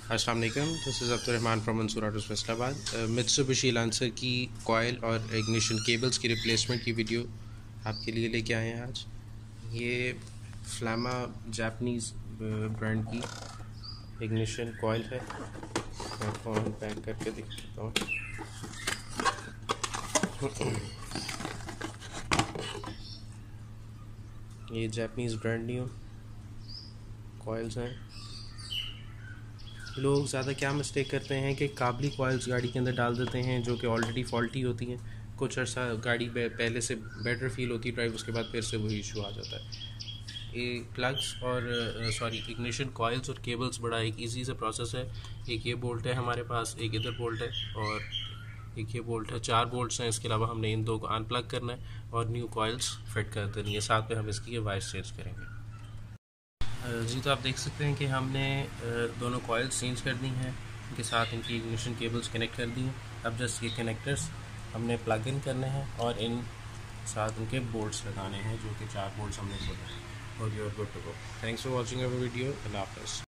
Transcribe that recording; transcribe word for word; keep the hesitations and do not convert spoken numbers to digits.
अस्सलाम वालेकुम, this is Abdurrahman from Mansoor autos Faisalabad. Mitsubishi Lancer की कॉयल और इग्निशन केबल्स की रिप्लेसमेंट की वीडियो आपके लिए लेके आए हैं आज। ये फ्लामा जापानीज़ ब्रांड की इग्निशन कॉयल है। मैं फ़ोन पैक करके दिखाता हूँ। ये जापानीज़ ब्रांड न्यू कॉयल्स हैं। लोग ज़्यादा क्या मिस्टेक करते हैं कि काबली कॉइल्स गाड़ी के अंदर डाल देते हैं जो कि ऑलरेडी फॉल्टी होती हैं। कुछ अर्सा गाड़ी पहले से बेटर फील होती है ड्राइव, उसके बाद फिर से वही इशू आ जाता है। ये प्लग्स और सॉरी इग्निशन कॉइल्स और केबल्स बड़ा एक इजी सा प्रोसेस है। एक ये बोल्ट है हमारे पास, एक इधर बोल्ट है और एक ये बोल्ट है। चार बोल्ट्स हैं। इसके अलावा हमने इन दो को अनप्लग करना है और न्यू कॉइल्स फिट कर देनी है। साथ में हम इसकी वायर्स चेंज करेंगे। जी, तो आप देख सकते हैं कि हमने दोनों कॉइल्स चेंज कर दी हैं, इनके साथ इनकी इग्निशन केबल्स कनेक्ट कर दी हैं। अब जस्ट ये कनेक्टर्स हमने प्लग इन करने हैं और इन साथ उनके बोल्ट्स लगाने हैं, जो कि चार बोल्ट्स हमने बोले हैं और you are good to go. Thanks for watching our video. अल्लाह हाफ़िज़।